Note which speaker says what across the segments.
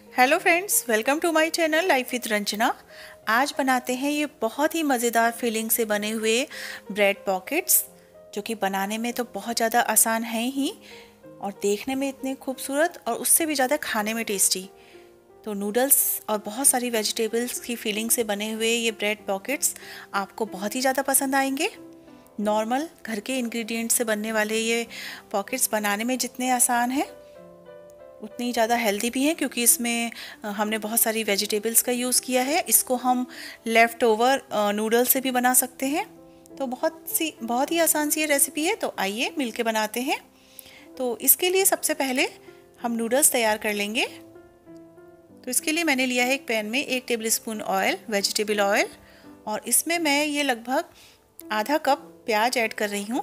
Speaker 1: Hello friends, welcome to my channel life with Ranjana. आज बनाते हैं ये बहुत ही मज़ेदार फीलिंग से बने हुए ब्रेड पॉकेट्स, जो कि बनाने में तो बहुत ज़्यादा आसान है ही और देखने में इतने खूबसूरत और उससे भी ज़्यादा खाने में टेस्टी। तो नूडल्स और बहुत सारी वेजिटेबल्स की फीलिंग से बने हुए ये ब्रेड पॉकेट्स आपको बहुत ही ज़्यादा पसंद आएंगे। नॉर्मल घर के इंग्रेडिएंट्स से बनने वाले ये पॉकेट्स बनाने में जितने आसान हैं उतनी ही ज़्यादा हेल्दी भी हैं, क्योंकि इसमें हमने बहुत सारी वेजिटेबल्स का यूज़ किया है। इसको हम लेफ़्ट ओवर नूडल्स से भी बना सकते हैं। तो बहुत ही आसान सी ये रेसिपी है। तो आइए मिलके बनाते हैं। तो इसके लिए सबसे पहले हम नूडल्स तैयार कर लेंगे। तो इसके लिए मैंने लिया है एक पैन में 1 टेबलस्पून ऑयल, वेजिटेबल ऑयल, और इसमें मैं ये लगभग आधा कप प्याज ऐड कर रही हूँ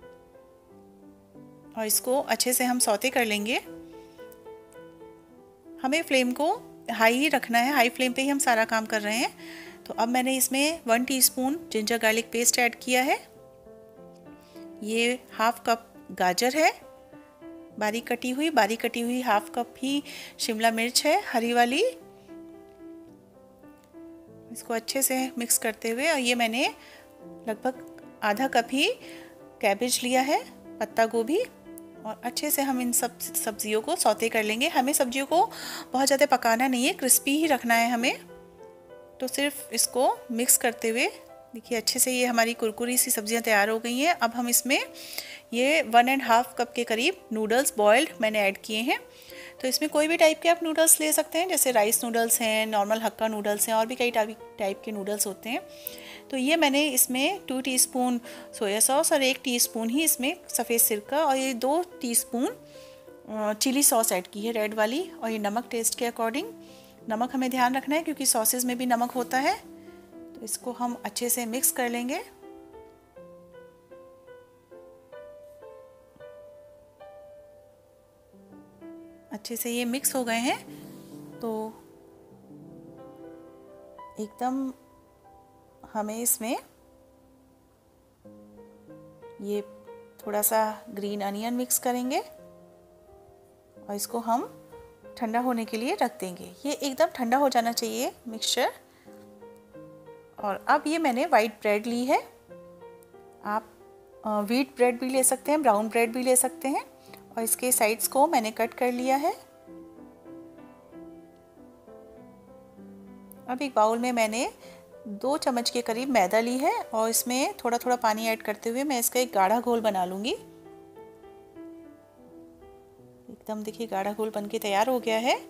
Speaker 1: और इसको अच्छे से हम सौते कर लेंगे। हमें फ्लेम को हाई ही रखना है, हाई फ्लेम पे ही हम सारा काम कर रहे हैं। तो अब मैंने इसमें 1 teaspoon ginger garlic paste add किया है। ये हाफ कप गाजर है बारीक कटी हुई हाफ कप ही शिमला मिर्च है हरी वाली। इसको अच्छे से मिक्स करते हुए, और ये मैंने लगभग आधा कप ही कैबेज लिया है, पत्ता गोभी, और अच्छे से हम इन सब सब्जियों को सौते कर लेंगे। हमें सब्जियों को बहुत ज़्यादा पकाना नहीं है, क्रिस्पी ही रखना है हमें। तो सिर्फ इसको मिक्स करते हुए देखिए अच्छे से ये हमारी कुरकुरी सी सब्जियां तैयार हो गई हैं। अब हम इसमें ये 1.5 कप के करीब नूडल्स बॉयल्ड मैंने ऐड किए हैं। तो इसमें कोई भी टाइप के आप नूडल्स ले सकते हैं, जैसे राइस नूडल्स हैं, नॉर्मल हक्का नूडल्स हैं, और भी कई टाइप के नूडल्स होते हैं। तो ये मैंने इसमें 2 टीस्पून सोया सॉस और 1 टीस्पून ही इसमें सफ़ेद सिरका और ये 2 टीस्पून चिली सॉस ऐड की है, रेड वाली, और ये नमक टेस्ट के अकॉर्डिंग। नमक हमें ध्यान रखना है क्योंकि सॉसेज में भी नमक होता है। तो इसको हम अच्छे से मिक्स कर लेंगे। अच्छे से ये मिक्स हो गए हैं तो एकदम हमें इसमें ये थोड़ा सा ग्रीन अनियन मिक्स करेंगे और इसको हम ठंडा होने के लिए रख देंगे। ये एकदम ठंडा हो जाना चाहिए मिक्सचर। और अब ये मैंने वाइट ब्रेड ली है, आप व्हीट ब्रेड भी ले सकते हैं, ब्राउन ब्रेड भी ले सकते हैं, और इसके साइड्स को मैंने कट कर लिया है। अब एक बाउल में मैंने 2 चम्मच के करीब मैदा ली है और इसमें थोड़ा थोड़ा पानी ऐड करते हुए मैं इसका एक गाढ़ा घोल बना लूँगी। एकदम देखिए गाढ़ा घोल बनके तैयार हो गया है।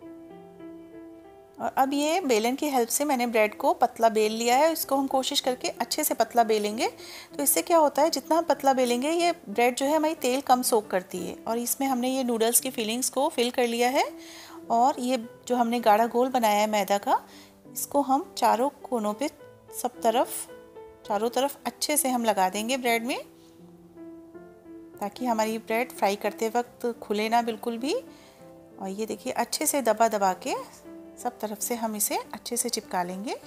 Speaker 1: और अब ये बेलन की हेल्प से मैंने ब्रेड को पतला बेल लिया है। इसको हम कोशिश करके अच्छे से पतला बेलेंगे। तो इससे क्या होता है, जितना हम पतला बेलेंगे ये ब्रेड जो है हमारी तेल कम सोख करती है। और इसमें हमने ये नूडल्स की फीलिंग्स को फिल कर लिया है। और ये जो हमने गाढ़ा घोल बनाया है मैदा का, इसको हम चारों कोनों पे चारों तरफ अच्छे से हम लगा देंगे ब्रेड में, ताकि हमारी ब्रेड फ्राई करते वक्त खुले ना बिल्कुल भी। और ये देखिए अच्छे से दबा दबा के सब तरफ से हम इसे अच्छे से चिपका लेंगे।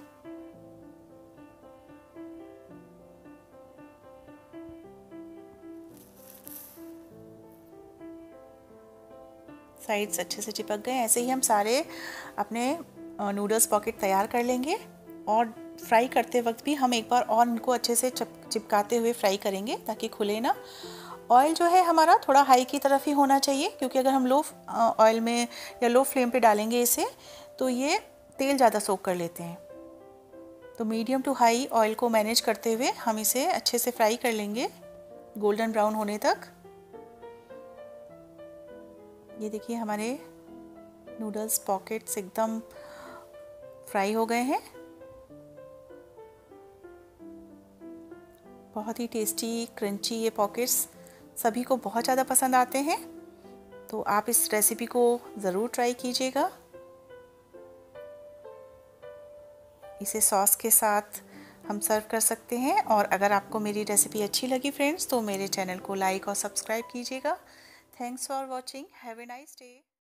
Speaker 1: साइड्स अच्छे से चिपक गए। ऐसे ही हम सारे अपने नूडल्स पॉकेट तैयार कर लेंगे। और फ्राई करते वक्त भी हम एक बार और इनको अच्छे से चिपकाते हुए फ्राई करेंगे ताकि खुले ना। ऑयल जो है हमारा थोड़ा हाई की तरफ ही होना चाहिए, क्योंकि अगर हम लो ऑयल में या लो फ्लेम पे डालेंगे इसे तो ये तेल ज़्यादा सोख कर लेते हैं। तो मीडियम टू हाई ऑयल को मैनेज करते हुए हम इसे अच्छे से फ्राई कर लेंगे गोल्डन ब्राउन होने तक। ये देखिए हमारे नूडल्स पॉकेट्स एकदम फ्राई हो गए हैं। बहुत ही टेस्टी क्रंची ये पॉकेट्स सभी को बहुत ज़्यादा पसंद आते हैं। तो आप इस रेसिपी को ज़रूर ट्राई कीजिएगा। इसे सॉस के साथ हम सर्व कर सकते हैं। और अगर आपको मेरी रेसिपी अच्छी लगी फ्रेंड्स, तो मेरे चैनल को लाइक और सब्सक्राइब कीजिएगा। Thanks for watching. Have a nice day.